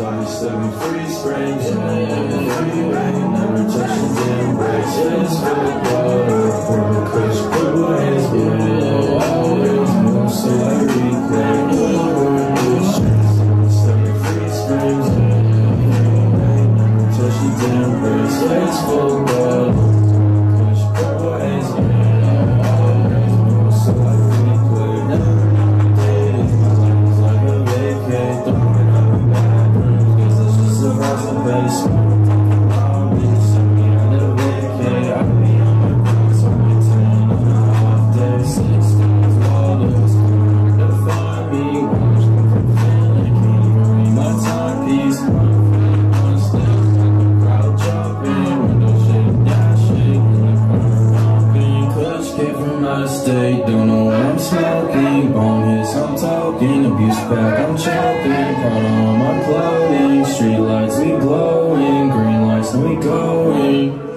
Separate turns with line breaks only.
I be stuck in free springs. Freeway, never touching damn brakes. Just for the water, for the kush, put my hands below. Always move, so I replay. Stuck in free springs. Freeway, never touching damn brakes. Just for the water, kush, put my hands below. Always move, so I replay. Never days, my life is like a vacate. Throwing up in bathrooms, guess that's just a rise of base. I'll be something I never vacate. I'll be on my grind, so I maintain on a off day. 6 days, lawless, never find me. Watch come from feeling, can't even read my timepiece. On stage, like a crowd jumping, window shake, dashing, in the corner romping. Clutch came from my state, don't know what I'm smoking. Bone hits, I'm talking, abuse back, I'm choking. Prada on my clothing, street lights, we glowing, green lights, and we going.